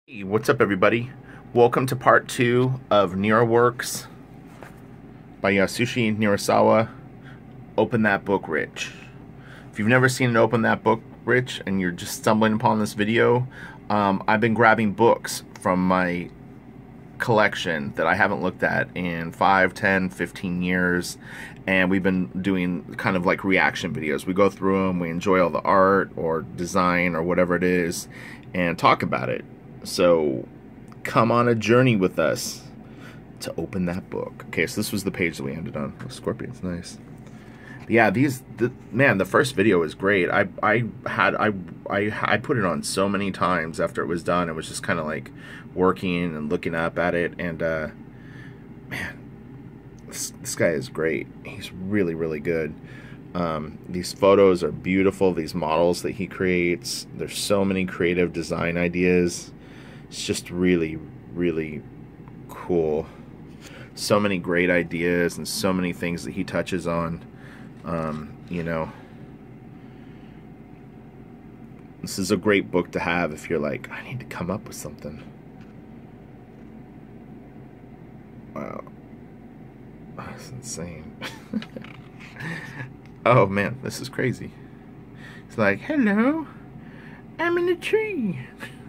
Hey, what's up, everybody? Welcome to part 2 of NIRA Works by Yasushi Nirasawa. Open That Book, Rich. If you've never seen an Open That Book, Rich, and you're just stumbling upon this video, I've been grabbing books from my collection that I haven't looked at in 5, 10, 15 years, and we've been doing kind of like reaction videos. We go through them, we enjoy all the art or design or whatever it is, and talk about it. So come on a journey with us to open that book. Okay, so this was the page that we ended on. Oh, scorpions, nice. But yeah, man, the first video was great. I put it on so many times after it was done. It was just kind of like working and looking up at it, and man, this guy is great. He's really, really good. These photos are beautiful. These models that he creates, there's so many creative design ideas. It's just really, really cool. So many great ideas and so many things that he touches on. You know, this is a great book to have if you're like, I need to come up with something. Wow. That's insane. Oh man, this is crazy. It's like, hello, I'm in a tree.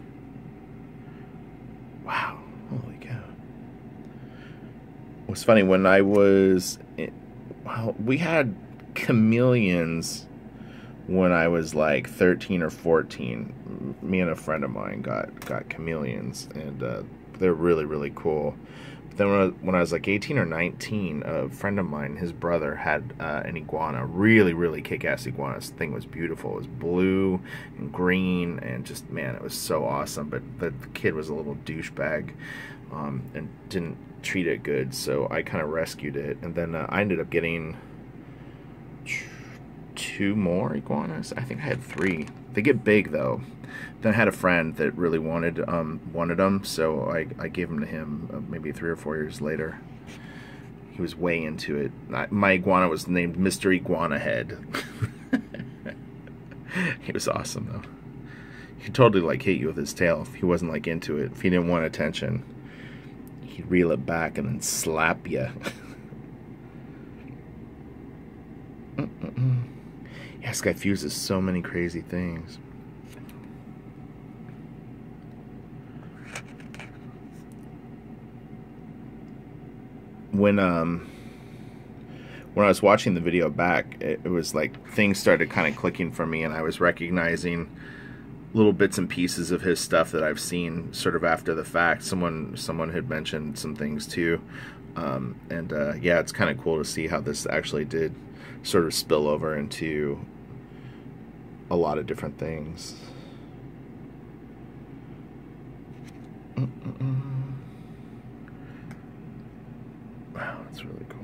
Wow, holy cow. It was funny when I was, well, we had chameleons when I was like 13 or 14. Me and a friend of mine got chameleons, and they're really, really cool. But then when I was like 18 or 19, a friend of mine, his brother, had an iguana, really, really kick-ass iguana. This thing was beautiful. It was blue and green, and just, man, it was so awesome. But the kid was a little douchebag and didn't treat it good, so I kind of rescued it. And then I ended up getting 2 more iguanas. I think I had 3. They get big though. Then I had a friend that really wanted them, so I gave them to him maybe 3 or 4 years later. He was way into it. My iguana was named Mr. Iguana Head. He was awesome though. He'd totally like hit you with his tail if he wasn't like into it. If he didn't want attention, he'd reel it back and then slap you. Yeah, this guy fuses so many crazy things. When I was watching the video back, it was like things started kind of clicking for me, and I was recognizing little bits and pieces of his stuff that I've seen sort of after the fact. Someone had mentioned some things too, yeah, it's kind of cool to see how this actually did sort of spill over into a lot of different things. Wow, that's really cool.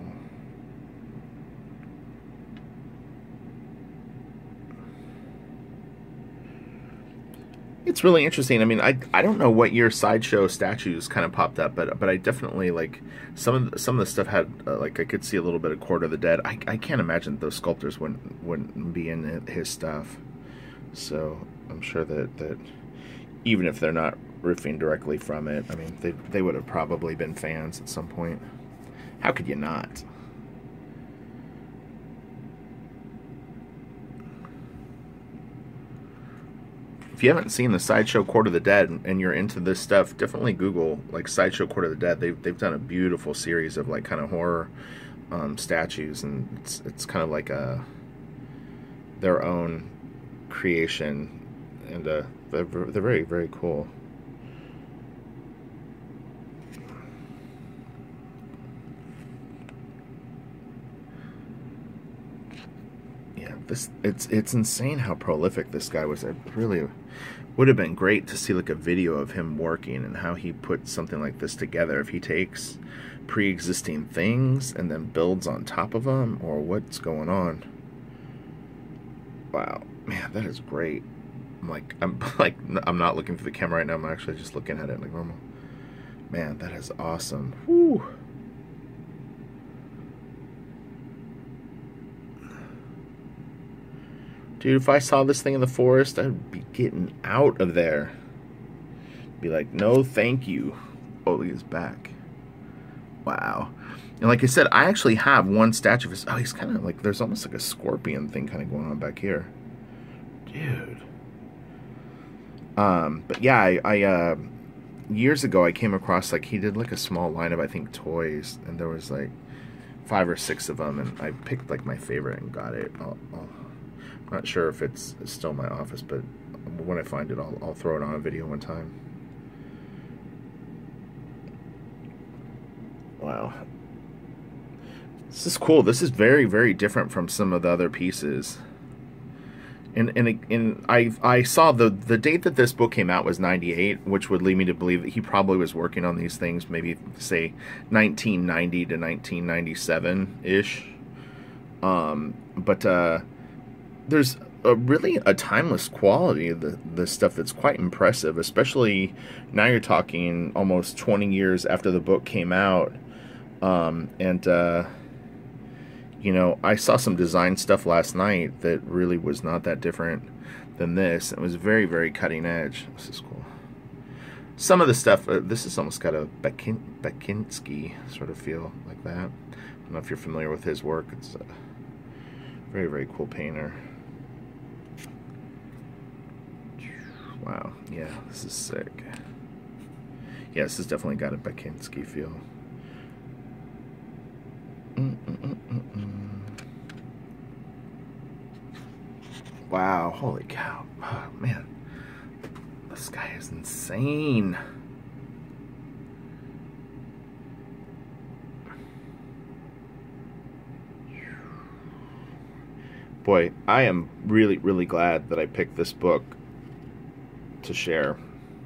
It's really interesting. I mean, I don't know what year sideshow statues kind of popped up, but I definitely like some of the stuff had like, I could see a little bit of Court of the Dead. I can't imagine those sculptors wouldn't be in his stuff. So I'm sure that even if they're not riffing directly from it, I mean, they would have probably been fans at some point. How could you not? If you haven't seen the Sideshow Court of the Dead and you're into this stuff, definitely Google like Sideshow Court of the Dead. They've done a beautiful series of like kind of horror statues, and it's kind of like their own creation, and they're very, very cool. It's insane how prolific this guy was. It really would have been great to see like a video of him working and how he put something like this together. If he takes pre-existing things and then builds on top of them, or what's going on. Wow, man, that is great. I'm not looking for the camera right now. I'm actually just looking at it like normal. Man, that is awesome. Whew. Dude, if I saw this thing in the forest, I'd be getting out of there. Be like, no, thank you. Oh, look at his back. Wow. And like I said, I actually have one statue of his. Oh, he's kind of like, there's almost like a scorpion thing kind of going on back here. Dude. But yeah, I years ago I came across, like, he did like a small line of, I think, toys, and there was like 5 or 6 of them, and I picked like my favorite and got it. I'm not sure if it's still in my office, but when I find it, I'll throw it on a video one time. Wow. This is cool. This is very, very different from some of the other pieces. And I saw the date that this book came out was 98, which would lead me to believe that he probably was working on these things maybe, say, 1990 to 1997-ish. But there's really a timeless quality of the stuff that's quite impressive, especially now you're talking almost 20 years after the book came out. You know, I saw some design stuff last night that really was not that different than this. It was very, very cutting edge. This is cool. Some of the stuff, this has almost got a Bakinski sort of feel, like that. I don't know if you're familiar with his work. It's a very, very cool painter. Wow, yeah, this is sick. Yeah, this has definitely got a Bakinski feel. Wow, holy cow. Oh, man. This guy is insane. Boy, I am really, really glad that I picked this book to share.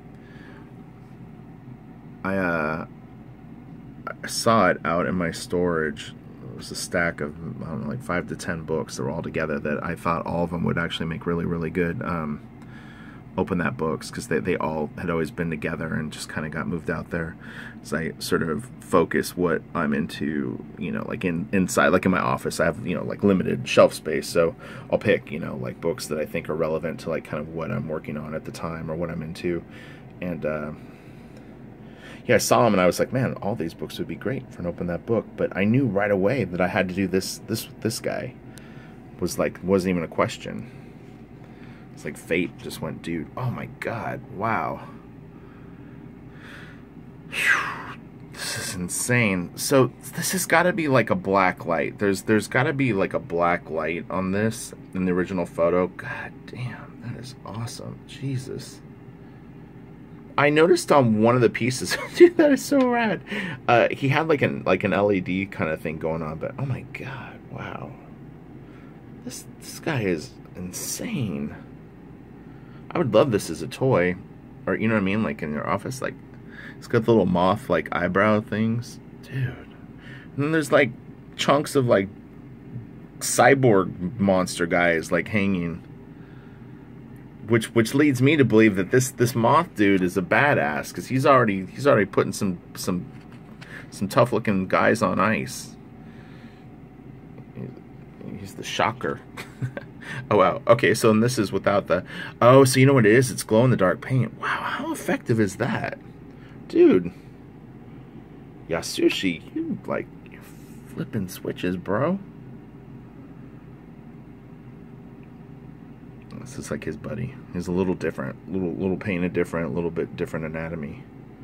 I saw it out in my storage. It was a stack of, I don't know, like 5 to 10 books that were all together that I thought all of them would actually make really, really good open that books, because they all had always been together and just kind of got moved out there. So I sort of focus what I'm into, you know, like inside, like in my office, I have, you know, like limited shelf space. So I'll pick, you know, like books that I think are relevant to like kind of what I'm working on at the time or what I'm into. And yeah, I saw them and I was like, man, all these books would be great for an open that book. But I knew right away that I had to do this guy. Wasn't even a question. It's like fate just went, dude, oh my god, wow. Whew, this is insane. So this has got to be like a black light. There's got to be like a black light on this in the original photo. God damn, that is awesome. Jesus. I noticed on one of the pieces, dude, that is so rad. He had like an LED kind of thing going on, but oh my god, wow. This guy is insane. I would love this as a toy, or you know what I mean, like in your office. Like it's got the little moth like eyebrow things, dude. And then there's like chunks of like cyborg monster guys like hanging, which leads me to believe that this moth dude is a badass, because he's already putting some tough looking guys on ice. He's the shocker. Oh wow. Okay, so and this is without the. Oh, so you know what it is? It's glow in the dark paint. Wow, how effective is that, dude? Yasushi, you're flipping switches, bro. This is like his buddy. He's a little different, little painted different, a little bit different anatomy.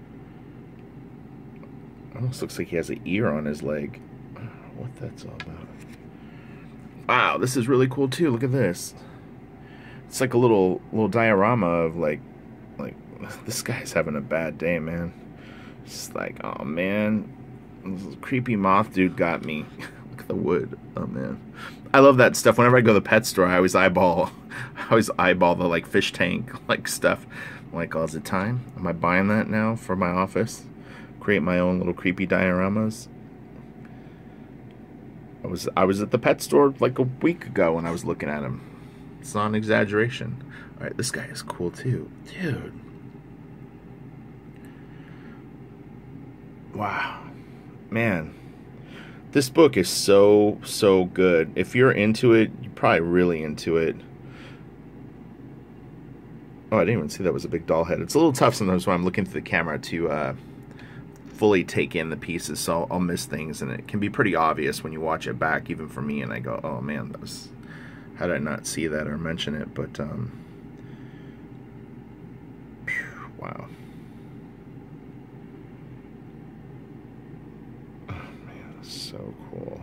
Almost looks like he has an ear on his leg. I don't know what that's all about. Wow, this is really cool too. Look at this. It's like a little diorama of like this guy's having a bad day, man. It's like, oh man, this creepy moth dude got me. Look at the wood. Oh man, I love that stuff. Whenever I go to the pet store, I always eyeball the like fish tank like stuff. I'm like, oh, is it time? Am I buying that now for my office? Create my own little creepy dioramas. I was at the pet store like a week ago when I was looking at him. It's not an exaggeration. All right, this guy is cool too, dude. Wow, man, this book is so good. If you're into it, you're probably really into it. Oh, I didn't even see that was a big doll head. It's a little tough sometimes when I'm looking through the camera to fully take in the pieces, so I'll miss things, and it can be pretty obvious when you watch it back, even for me, and I go, oh man, that was, how did I not see that or mention it? But wow. Oh man, that's so cool.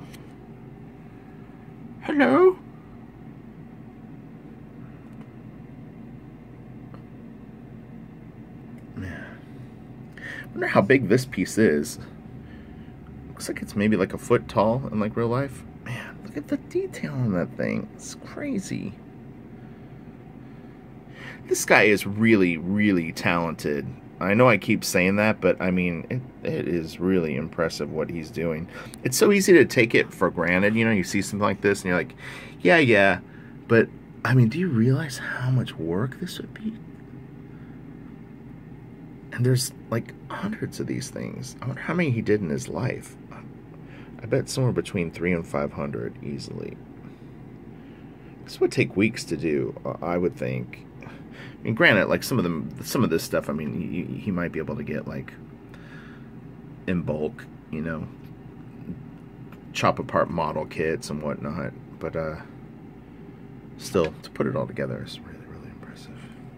Hello? Man. I wonder how big this piece is. Looks like it's maybe like a foot tall in like real life. Man, look at the detail on that thing. It's crazy. This guy is really, really talented. I know I keep saying that, but I mean, it is really impressive what he's doing. It's so easy to take it for granted. You know, you see something like this and you're like, yeah. But, I mean, do you realize how much work this would be? And there's like hundreds of these things. I wonder how many he did in his life. I bet somewhere between 300 and 500 easily. This would take weeks to do, I would think. I mean, granted, like some of this stuff, I mean, he might be able to get like in bulk, you know, chop apart model kits and whatnot. But still, to put it all together is really, really impressive.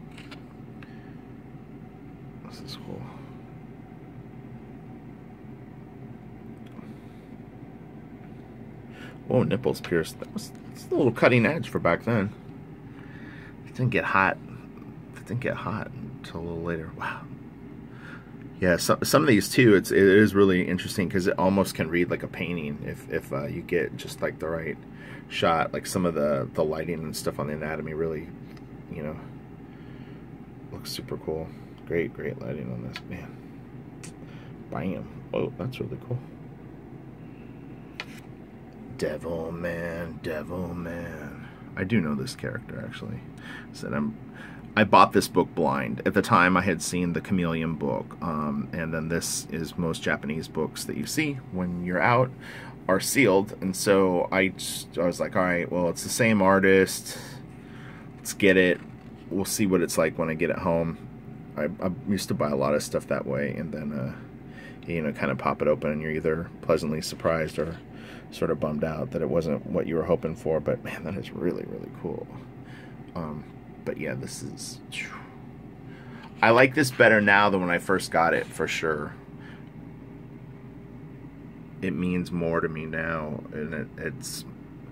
This is cool. Whoa, nipples pierced. That's a little cutting edge for back then. It didn't get hot. It didn't get hot until a little later. Wow. Yeah, some of these too. It is really interesting because it almost can read like a painting if you get just like the right shot. Like some of the lighting and stuff on the anatomy really, you know, looks super cool. Great lighting on this, man. Bam. Oh, that's really cool. Devil Man. I do know this character actually. I bought this book blind. At the time, I had seen the Chameleon book, and then this is most Japanese books that you see when you're out are sealed, and so I was like, all right, well, it's the same artist. Let's get it. We'll see what it's like when I get it home. I used to buy a lot of stuff that way, and then you know, kind of pop it open, and you're either pleasantly surprised or sort of bummed out that it wasn't what you were hoping for. But man, that is really, really cool. But yeah, this is... I like this better now than when I first got it, for sure. It means more to me now, and it's...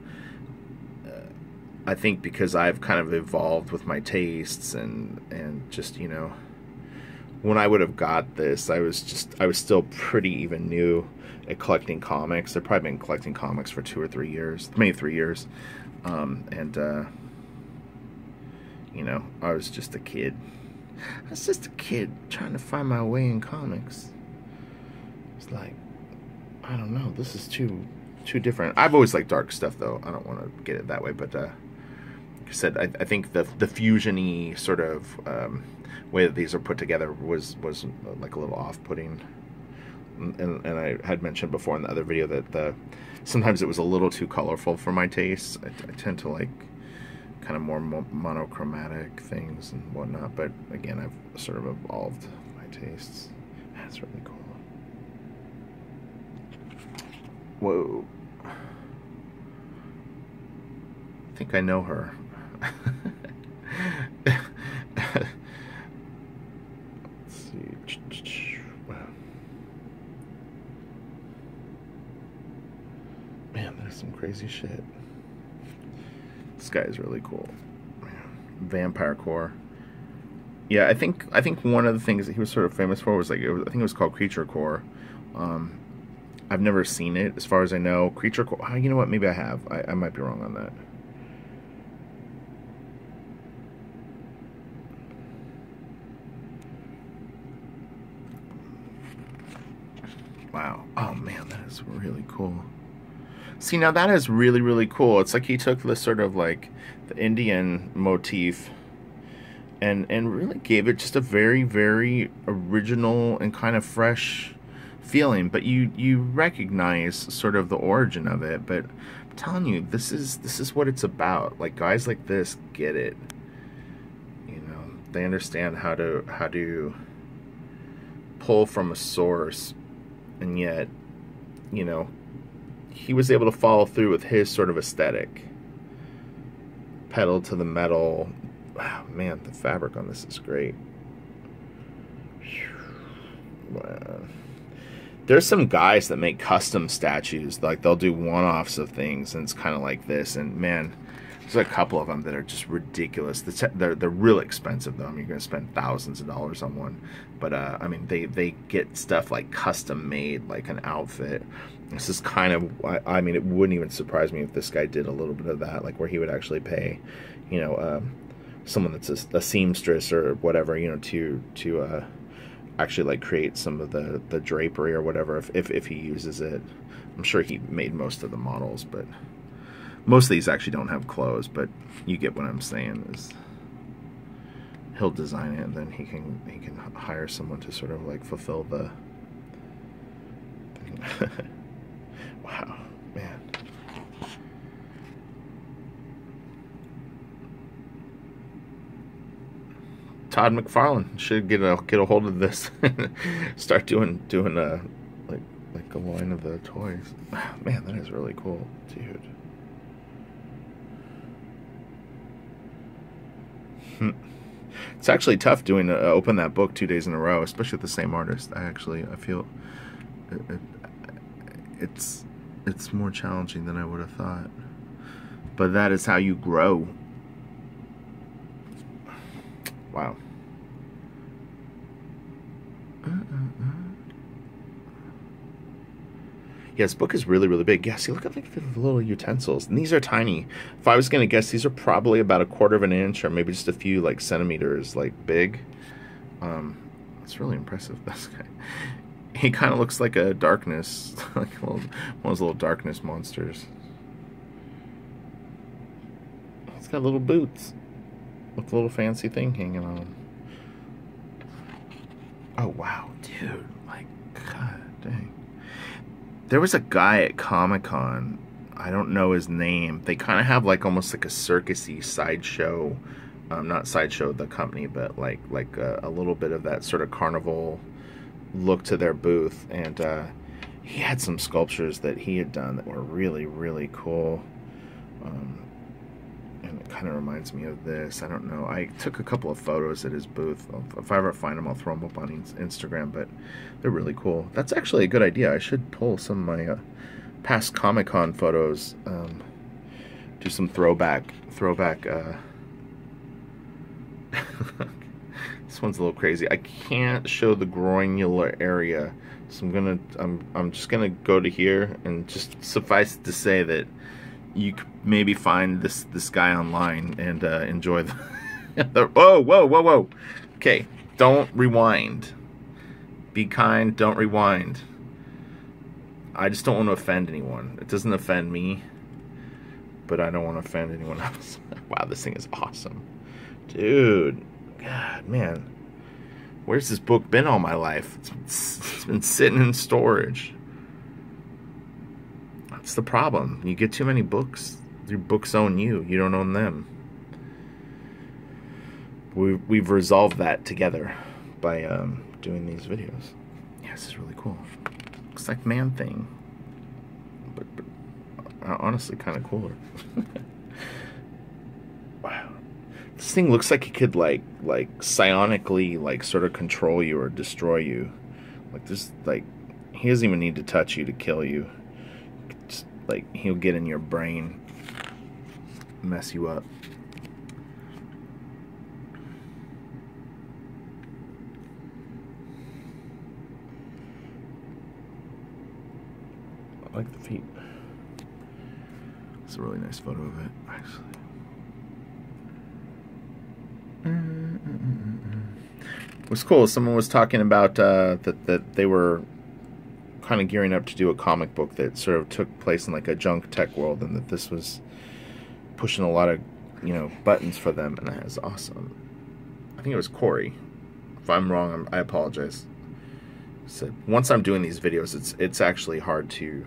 I think because I've kind of evolved with my tastes and just, you know... When I would have got this, I was still pretty even new at collecting comics. I've probably been collecting comics for 2 or 3 years. Maybe 3 years. You know, I was just a kid. I was just a kid trying to find my way in comics. It's like, I don't know, this is too different. I've always liked dark stuff, though. I don't want to get it that way, but like I said, I think the fusion-y sort of way that these are put together was like a little off-putting. And I had mentioned before in the other video that sometimes it was a little too colorful for my tastes. I tend to like kind of more monochromatic things and whatnot, but again, I've sort of evolved my tastes. That's really cool. Whoa. I think I know her. Let's see. Wow. Man, there's some crazy shit. This guy is really cool. Vampire Core. Yeah, I think one of the things that he was sort of famous for was like, I think it was called Creature Core. I've never seen it, as far as I know. Creature Core. You know what? Maybe I have. I might be wrong on that. Wow. Oh man, that is really cool. See, now that is really, really cool. It's like he took this sort of like the Indian motif and really gave it just a very, very original and kind of fresh feeling. But you recognize sort of the origin of it. But I'm telling you, this is what it's about. Like, guys like this get it. You know, They understand how to pull from a source, and yet, you know, he was able to follow through with his sort of aesthetic. Pedal to the metal. Wow, man, the fabric on this is great. Wow. There's some guys that make custom statues, like they'll do one-offs of things, and it's kind of like this. And man, there's a couple of them that are just ridiculous. They're really expensive though. I mean, you're gonna spend thousands of dollars on one, but I mean, they get stuff like custom made, like an outfit. This is kind of, I mean, it wouldn't even surprise me if this guy did a little bit of that, like where he would actually pay, you know, someone that's a seamstress or whatever, you know, to actually like create some of the drapery or whatever, if he uses it. I'm sure he made most of the models, but most of these actually don't have clothes, but you get what I'm saying. Is he'll design it, and then he can hire someone to sort of like fulfill the thing. Wow, man. Todd McFarlane should get a hold of this. Start doing like a line of the toys. Wow, man, that is really cool, dude. It's actually tough doing open that book 2 days in a row, especially with the same artist. I feel it's more challenging than I would have thought. But that is how you grow. Wow. Yeah, this book is really, really big. Yeah, see, look at like the little utensils. And these are tiny. If I was going to guess, these are probably about 1/4 of an inch or maybe just a few like centimeters like big. It's really impressive, this guy. He kind of looks like a darkness, like one of those little darkness monsters. He's got little boots with a little fancy thing hanging on him. Oh, wow, dude. My God, dang. There was a guy at Comic-Con, I don't know his name. They kind of have like almost like a circusy sideshow, not sideshow the company, but like a little bit of that sort of carnival look to their booth. And he had some sculptures that he had done that were really, really cool. And it kind of reminds me of this. I don't know. I took a couple of photos at his booth. If I ever find them, I'll throw them up on Instagram. But they're really cool. That's actually a good idea. I should pull some of my past Comic-Con photos. Do some throwback. This one's a little crazy. I can't show the groinular area, so I'm just gonna go to here and just suffice it to say that you could maybe find this guy online and enjoy the whoa. Okay, don't rewind. Be kind, don't rewind. I just don't want to offend anyone. It doesn't offend me, but I don't want to offend anyone else. Wow, this thing is awesome. Dude, God, man. Where's this book been all my life? It's been sitting in storage. That's the problem. You get too many books. Your books own you. You don't own them. We've resolved that together by doing these videos. Yeah, this is really cool. Looks like Man-Thing, but honestly kind of cooler. Wow. This thing looks like it could like psionically like sort of control you or destroy you. Like this, like he doesn't even need to touch you to kill you. Just, like he'll get in your brain, mess you up. I like the feet. It's a really nice photo of it, actually. What's cool is someone was talking about that they were kind of gearing up to do a comic book that sort of took place in like a junk tech world, and that this was pushing a lot of, you know, buttons for them, and that is awesome. I think it was Corey. If I'm wrong, I apologize. So once I'm doing these videos, it's actually hard to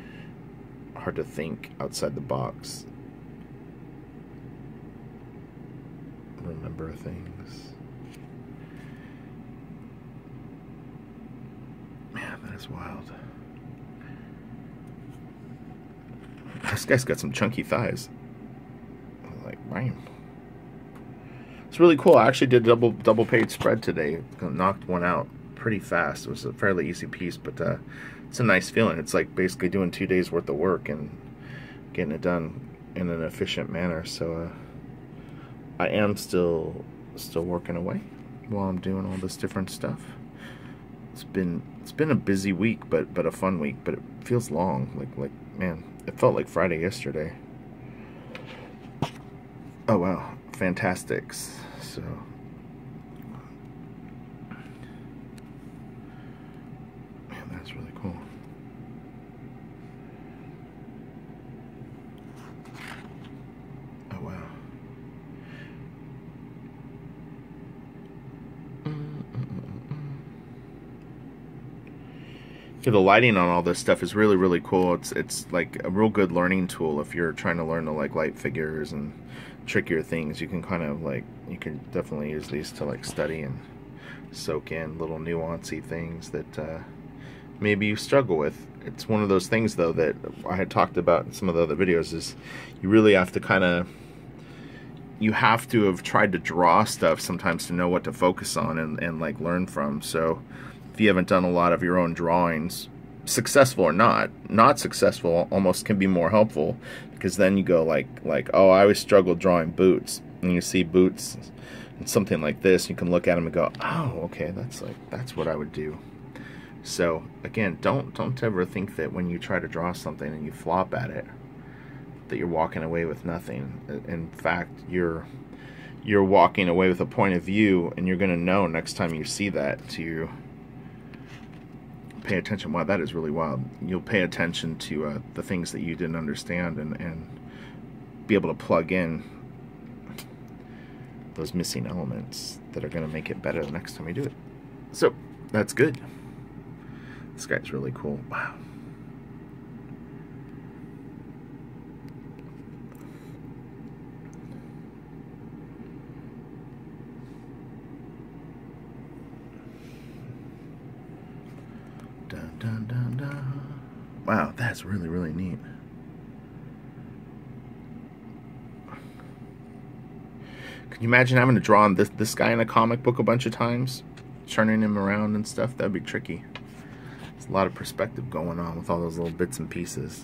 think outside the box. Remember things. is wild. This guy's got some chunky thighs. Like, man. It's really cool. I actually did double page spread today. Knocked one out pretty fast. It was a fairly easy piece, but it's a nice feeling. It's like basically doing 2 days worth of work and getting it done in an efficient manner. So I am still working away while I'm doing all this different stuff. It's been a busy week, but a fun week. But it feels long. Like man, it felt like Friday yesterday. Oh wow, fantastics. So man, that's really cool. Oh wow. Yeah, the lighting on all this stuff is really cool. It's like a real good learning tool if you're trying to learn to like light figures and trickier things. You can kind of like, you can definitely use these to like study and soak in little nuancey things that maybe you struggle with. It's one of those things though that I had talked about in some of the other videos, is you really have to kind of, you have to have tried to draw stuff sometimes to know what to focus on and like learn from. So if you haven't done a lot of your own drawings, successful or not successful almost can be more helpful, because then you go like, oh, I always struggled drawing boots, and you see boots and something like this, you can look at them and go, oh, okay, that's what I would do. So again, don't ever think that when you try to draw something and you flop at it, that you're walking away with nothing. In fact, you're walking away with a point of view, and you're going to know next time you see that to pay attention. Wow, that is really wild. You'll pay attention to the things that you didn't understand and be able to plug in those missing elements that are going to make it better the next time you do it. So that's good. This guy's really cool. Wow. Dun, dun, dun, dun. Wow, that's really neat. Can you imagine having to draw on this guy in a comic book a bunch of times, turning him around and stuff? That'd be tricky. There's a lot of perspective going on with all those little bits and pieces.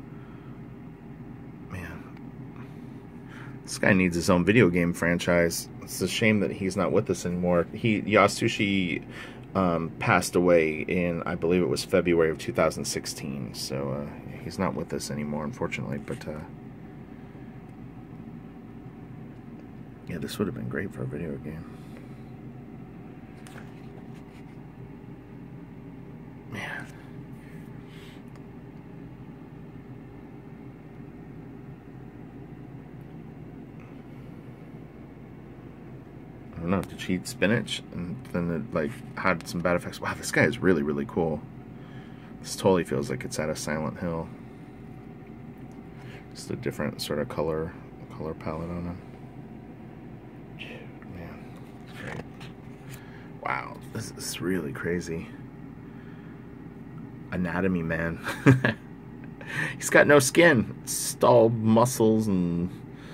Man, this guy needs his own video game franchise. It's a shame that he's not with us anymore. Yasushi passed away in, I believe it was February of 2016. So he's not with us anymore, unfortunately. But yeah, this would have been great for a video game. Man. I don't know, did she eat spinach and then it like had some bad effects? Wow, this guy is really cool. This totally feels like it's at a Silent Hill. Just a different sort of color palette on him. Man, it's great. Wow, this is really crazy. Anatomy man. He's got no skin. It's all muscles and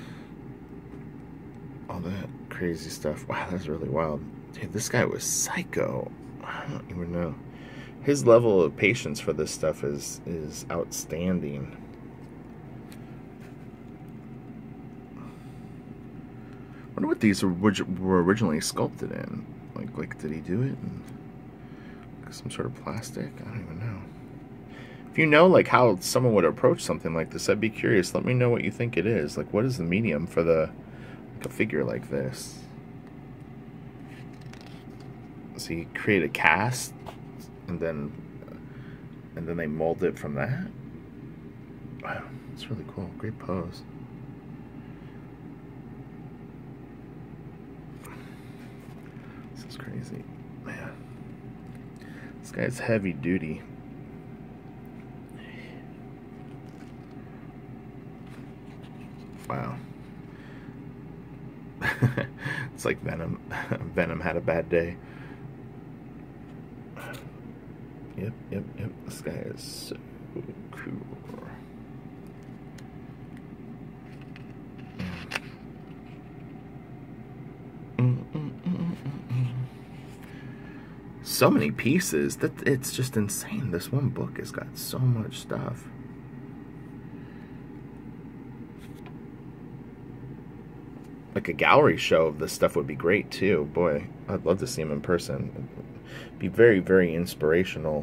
all that crazy stuff. Wow, that's really wild. Dude, this guy was psycho. I don't even know. His level of patience for this stuff is outstanding. I wonder what these were originally sculpted in. Like, did he do it in some sort of plastic? I don't even know. If you know like how someone would approach something like this, I'd be curious. Let me know what you think it is. Like, what is the medium for like a figure like this? Does he create a cast and then they mold it from that? Wow, it's really cool. Great pose. This is crazy, man. This guy's heavy duty. Wow. It's like Venom. Venom had a bad day. Yep. This guy is so cool. So many pieces that it's just insane. This one book has got so much stuff. Like a gallery show of this stuff would be great too. Boy, I'd love to see him in person. It'd be very, very inspirational.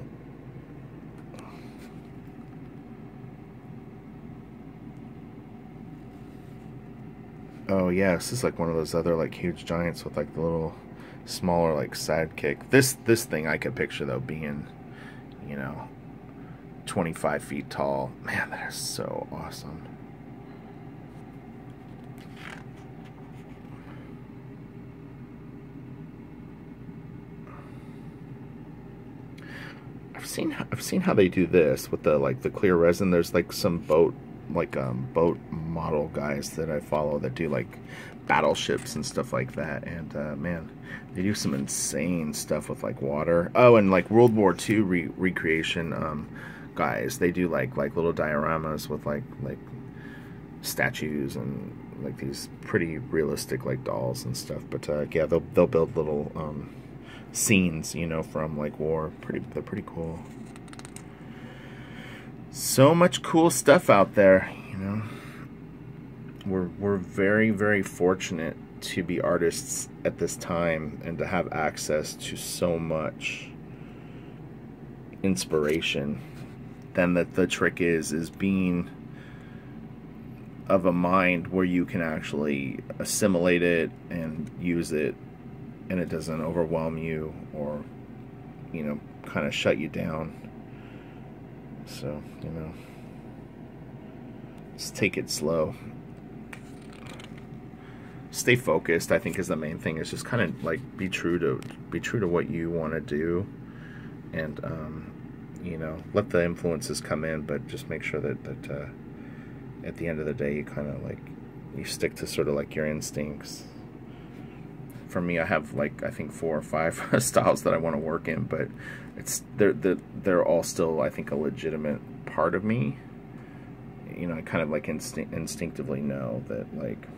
Oh yeah, this is like one of those other like huge giants with like the little smaller like sidekick. This thing I could picture though being, you know, 25 feet tall. Man, that is so awesome. I've seen how they do this with the like the clear resin. There's like some boat boat model guys that I follow that do like battleships and stuff like that, and man, they do some insane stuff with like water. Oh, and like World War II recreation guys, they do like little dioramas with like statues and like these pretty realistic like dolls and stuff. But yeah, they'll build little scenes, you know, from like war. They're pretty cool. So much cool stuff out there, you know. We're very, very fortunate to be artists at this time and to have access to so much inspiration. Then the trick is being of a mind where you can actually assimilate it and use it, and it doesn't overwhelm you or, you know, kind of shut you down. So, you know, just take it slow. Stay focused, I think, is the main thing. Is just kind of like be true to what you want to do, and you know, let the influences come in, but just make sure that at the end of the day you kind of like you stick to sort of like your instincts. For me, I have like I think 4 or 5 styles that I want to work in, but they're all still, I think, a legitimate part of me. You know, I kind of like instinctively know that, like,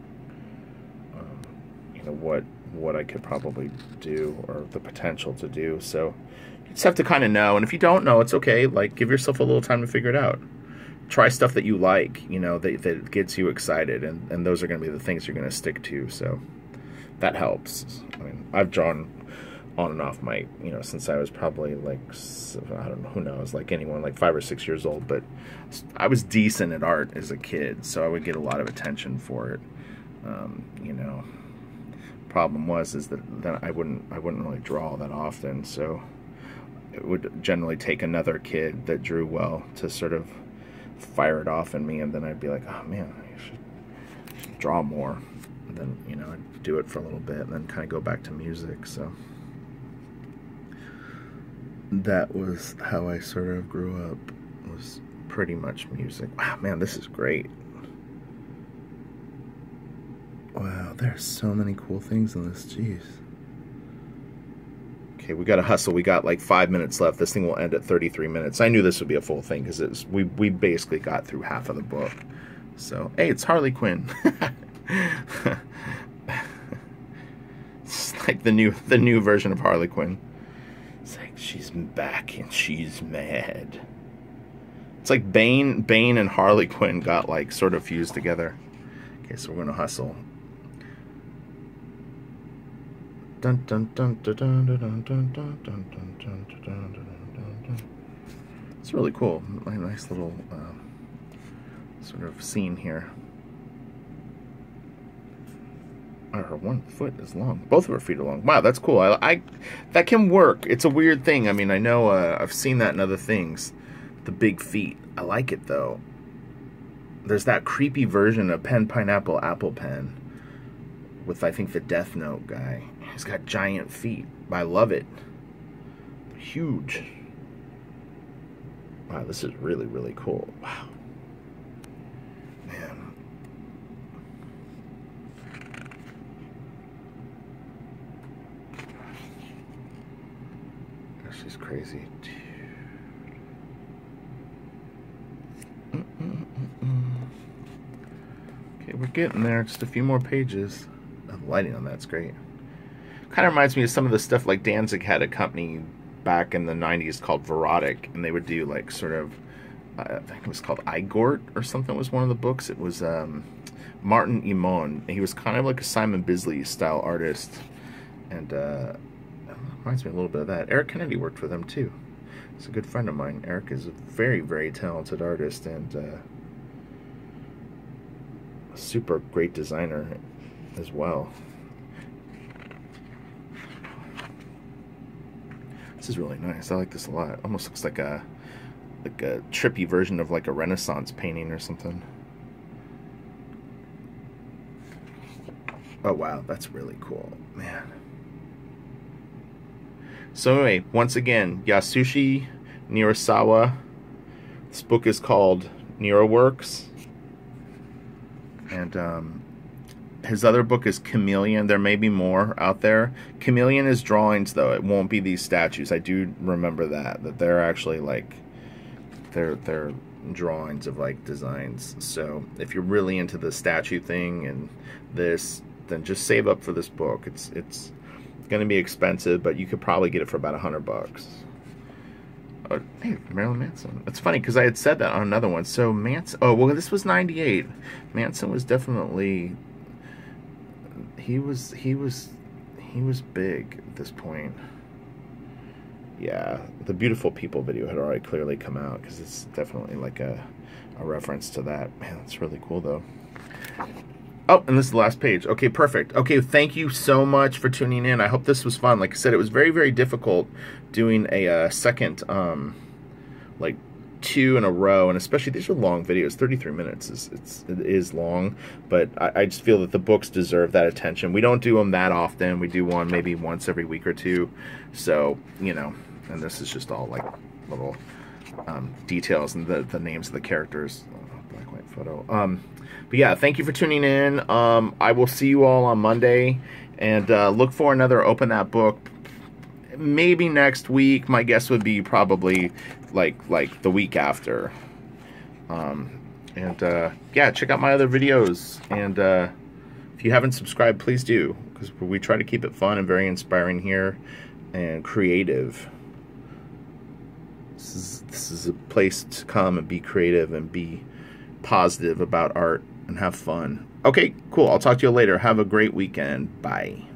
you know, what I could probably do or the potential to do. So you just have to kind of know, and if you don't know, it's okay. Like, give yourself a little time to figure it out. Try stuff that you like, you know, that gets you excited, and those are going to be the things you're going to stick to. So that helps. I mean, I've drawn on and off my, you know, since I was probably like, I don't know, who knows, like anyone, like 5 or 6 years old, but I was decent at art as a kid, so I would get a lot of attention for it. You know, problem was that then I wouldn't really draw that often, so it would generally take another kid that drew well to sort of fire it off in me, and then I'd be like, oh man, I should draw more. And then, you know, I'd do it for a little bit and then kind of go back to music. So that was how I sort of grew up, was pretty much music. Wow, man, this is great. Wow, there's so many cool things in this, jeez. Okay, we gotta hustle. We got like 5 minutes left. This thing will end at 33 minutes. I knew this would be a full thing because we basically got through half of the book. So, hey, it's Harley Quinn. It's like the new version of Harley Quinn. It's like she's back and she's mad. It's like Bane and Harley Quinn got like sort of fused together. Okay, so we're gonna hustle. Dun dun dun dun dun dun dun dun dun dun dun dun dun. It's really cool. A nice little sort of scene here. Her one foot is long. Both of her feet are long. Wow, that's cool. I that can work. It's a weird thing. I mean, I know I've seen that in other things. The big feet. I like it though. There's that creepy version of Pen Pineapple Apple Pen with, I think, the Death Note guy. He's got giant feet. I love it. They're huge. Wow, this is really, really cool. Wow. Man. She's crazy. we're getting there. Just a few more pages. The lighting on that's great. Kind of reminds me of some of the stuff like Danzig had a company back in the 90s called Verotic, and they would do like sort of, I think it was called Igort or something was one of the books. It was Martin Imon. He was kind of like a Simon Bisley style artist, and it reminds me a little bit of that. Eric Kennedy worked with him too. He's a good friend of mine. Eric is a very, very talented artist and a super great designer as well. This is really nice. I like this a lot. Almost looks like a trippy version of like a Renaissance painting or something. Oh wow, that's really cool, man. So anyway, once again, Yasushi Nirasawa. This book is called NIRA WORKS, and his other book is Chameleon. There may be more out there. Chameleon is drawings, though. It won't be these statues. I do remember that they're actually like they're drawings of like designs. So if you're really into the statue thing and this, then just save up for this book. It's going to be expensive, but you could probably get it for about $100. Oh, hey, Marilyn Manson. It's funny because I had said that on another one. So Manson. Oh well, this was '98. Manson was definitely. He was big at this point. Yeah, the Beautiful People video had already clearly come out because it's definitely like a reference to that. Man, that's really cool though. Oh, and this is the last page. Okay, perfect. Okay, thank you so much for tuning in. I hope this was fun. Like I said, it was very, very difficult doing a second, like 2 in a row, and especially these are long videos. 33 minutes it is long, but I just feel that the books deserve that attention. We don't do them that often. We do one maybe once every week or two. So, you know, and this is just all like little details and the names of the characters. Black white photo. But yeah, thank you for tuning in. I will see you all on Monday, and look for another Open That Book. Maybe next week. My guess would be probably like the week after. Yeah, check out my other videos, and if you haven't subscribed, please do, because we try to keep it fun and very inspiring here and creative. This is a place to come and be creative and be positive about art and have fun. Okay, cool. I'll talk to you later. Have a great weekend. Bye.